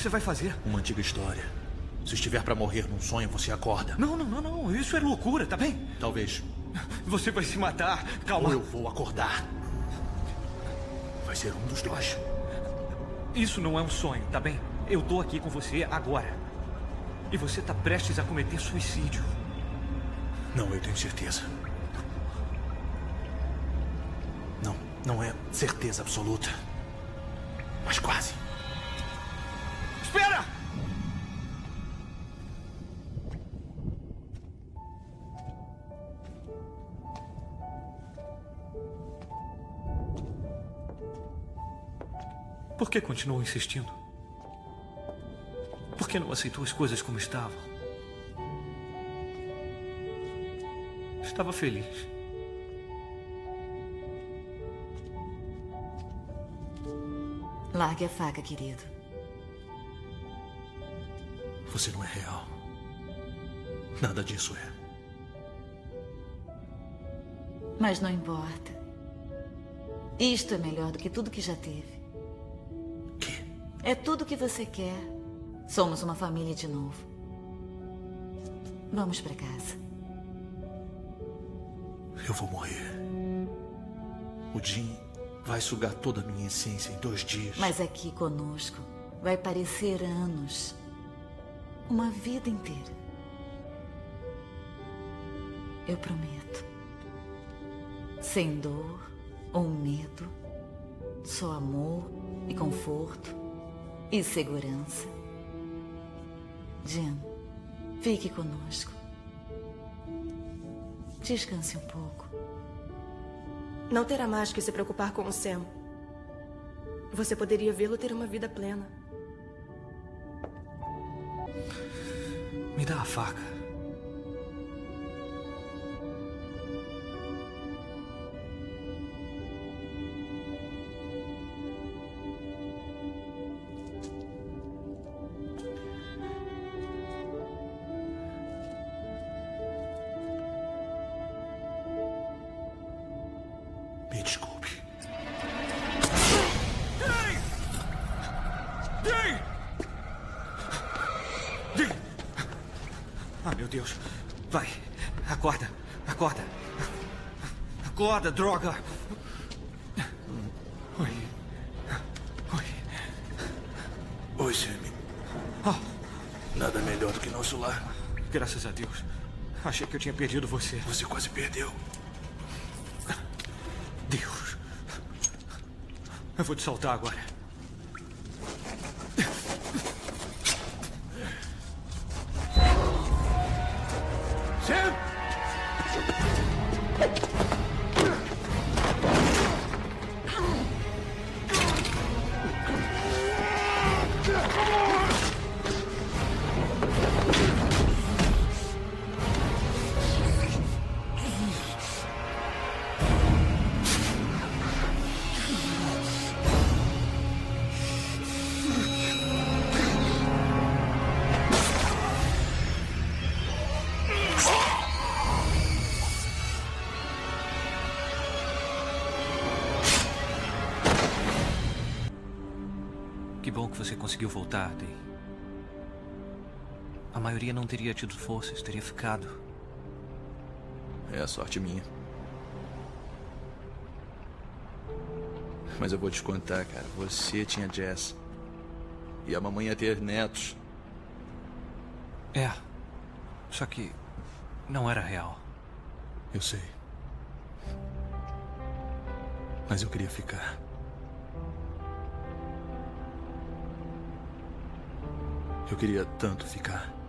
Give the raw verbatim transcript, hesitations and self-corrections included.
você vai fazer? Uma antiga história. Se estiver para morrer num sonho, você acorda. Não, não, não, não. Isso é loucura, tá bem? Talvez. Você vai se matar. Calma. Ou eu vou acordar. Vai ser um dos dois. Isso não é um sonho, tá bem? Eu tô aqui com você agora. E você tá prestes a cometer suicídio. Não, eu tenho certeza. Não, não é certeza absoluta. Mas quase. Espera! Por que continuou insistindo? Por que não aceitou as coisas como estavam? Estava feliz. Largue a faca, querido. Você não é real. Nada disso é. Mas não importa. Isto é melhor do que tudo que já teve. Que? É tudo o que você quer. Somos uma família de novo. Vamos para casa. Eu vou morrer. O Jim vai sugar toda a minha essência em dois dias. Mas aqui conosco vai parecer anos. Uma vida inteira. Eu prometo. Sem dor ou medo. Só amor e conforto e segurança. Jim, fique conosco. Descanse um pouco. Não terá mais que se preocupar com o Sam. Você poderia vê-lo ter uma vida plena. Me dá a faca. Me desculpe. Jim! Jim! Jim! Ah, meu Deus. Vai. Acorda. Acorda. Acorda, droga. Oi. Oi. Oi, Sammy. Oh, Nada melhor do que nosso lar. graças a Deus. Achei que eu tinha perdido você. Você quase perdeu. Deus. Eu vou te soltar agora. Sam! Que bom que você conseguiu voltar, Day. A maioria não teria tido forças, teria ficado. É a sorte minha. Mas eu vou te contar, cara. Você tinha Jess. E a mamãe ia ter netos. É. Só que não era real. Eu sei. Mas eu queria ficar. Eu queria tanto ficar.